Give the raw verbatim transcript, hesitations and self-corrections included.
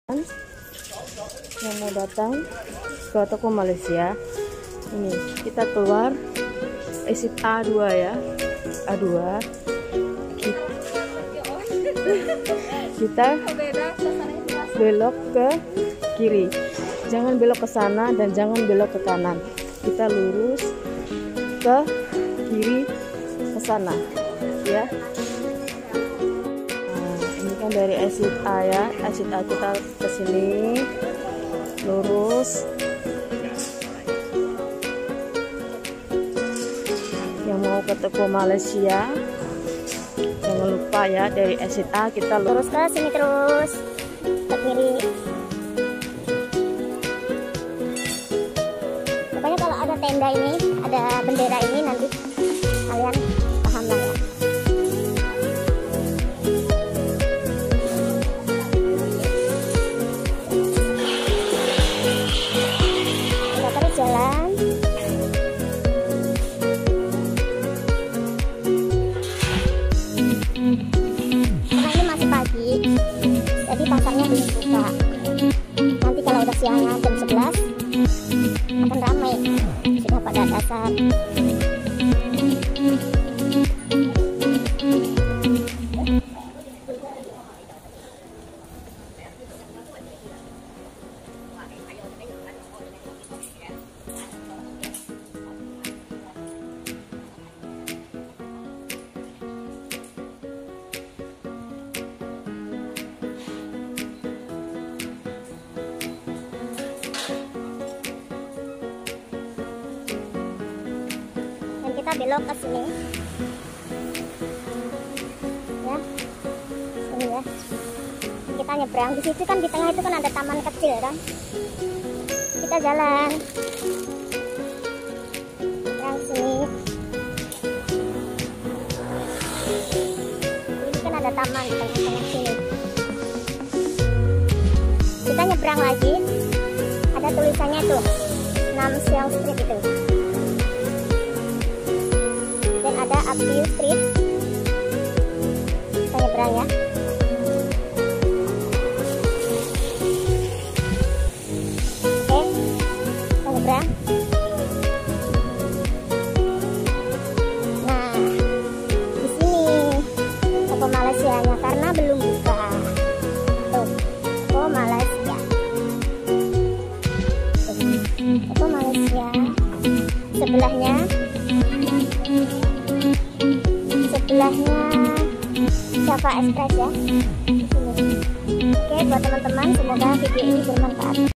yang mau datang ke toko Malaysia. Ini kita keluar exit A dua ya, A dua. Kita belok ke kiri, jangan belok ke sana dan jangan belok ke kanan. Kita lurus ke kiri ke sana ya. Kan dari exit A ya, exit A kita ke sini lurus. Yang mau ke toko Malaysia jangan lupa ya, dari exit A kita lurus ke sini terus ke kiri. Pokoknya kalau ada tenda ini, ada bendera ini, nanti kalian paham lah ya. Jalan karena ini masih pagi, jadi pasarnya belum buka. Nanti kalau udah siangnya jam sebelas akan ramai, sudah pada dasar. Kita belok ke sini ya, sini ya. Kita nyebrang di situ kan, di tengah itu kan ada taman kecil kan. Kita jalan yang sini. Ini kan ada taman di tengah-tengah sini. Kita nyebrang lagi, ada tulisannya tuh Nam Siang Street itu. Ada Upview Street. Kita nyebrang ya. Oke, kita nyebrang. Nah, di sini toko Malaysianya karena belum buka. Tuh, toko Malaysia. Tuh, toko Malaysia. Sebelahnya sebelahnya Java Express ya. Oke, buat teman-teman, semoga video ini bermanfaat.